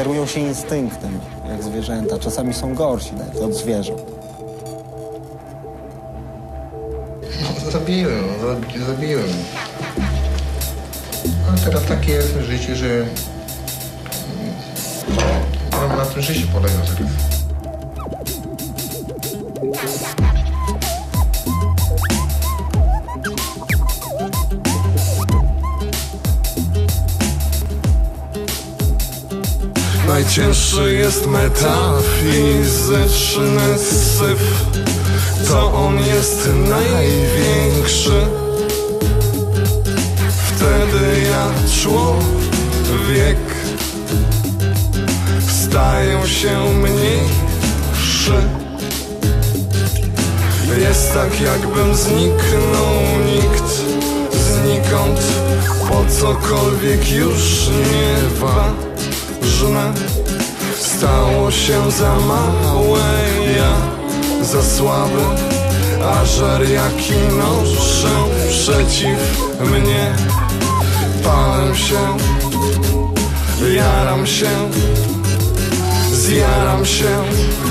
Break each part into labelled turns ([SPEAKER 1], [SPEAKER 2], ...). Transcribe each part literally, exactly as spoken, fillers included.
[SPEAKER 1] Kierują się instynktem, jak zwierzęta. Czasami są gorsi nawet od zwierząt.
[SPEAKER 2] No, zabiłem, no, zabiłem. A teraz takie jest życie, że no, na tym życiu polega teraz.
[SPEAKER 3] Najcięższy jest metafizyczny syf. To on jest największy. Wtedy ja, człowiek, staję się mniejszy. Jest tak, jakbym zniknął, nikt znikąd, po cokolwiek już nie ważne. Stało się za małe, ja za słaby, a żar jaki noszę przeciw mnie. Palę się, jaram się, zjaram się.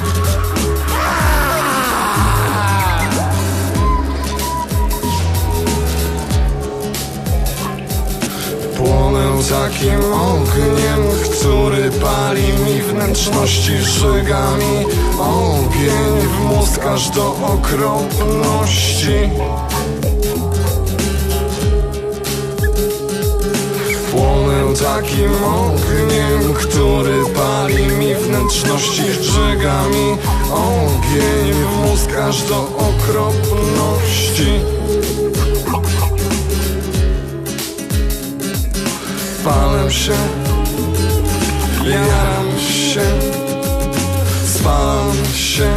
[SPEAKER 3] Płonę takim ogniem, który pali mi wnętrzności, żyga mi ogień w mózg aż do okropności. Płonę takim ogniem, który pali mi wnętrzności, żyga mi ogień w mózg aż do okropności. Palę się, jaram się, spalam się.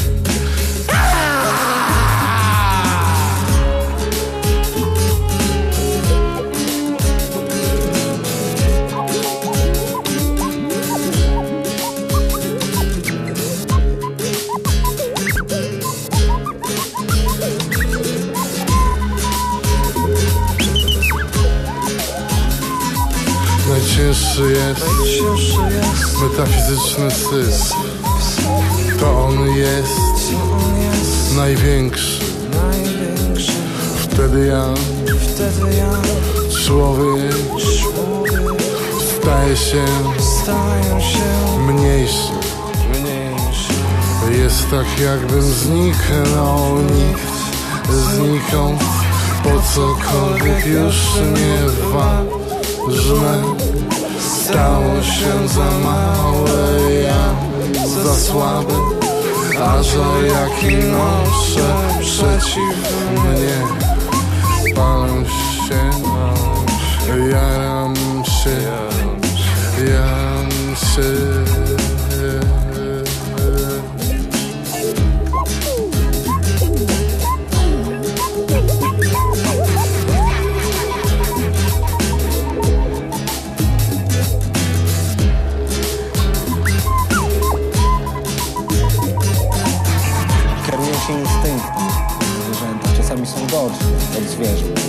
[SPEAKER 3] Najcięższy jest metafizyczny syf. To on jest największy. Wtedy ja, człowiek, staje się mniejszy. Jest tak, jakbym zniknął, nikt znikąd, po cokolwiek już nie ważne. Stało się za małe, ja za słaby, a żal jaki noszę przeciw mnie. Palę się, jaram się, jaram się.
[SPEAKER 1] Instynktem zwierzęta. Czasami są gorsi od zwierząt.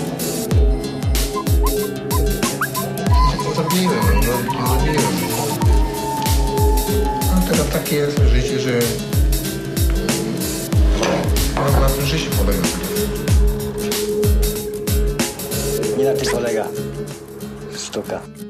[SPEAKER 2] No, zabiłem, no, zabiłem. A teraz takie jest życie, że no, na tym życiu polega teraz.
[SPEAKER 4] Nie na tym polega sztuka.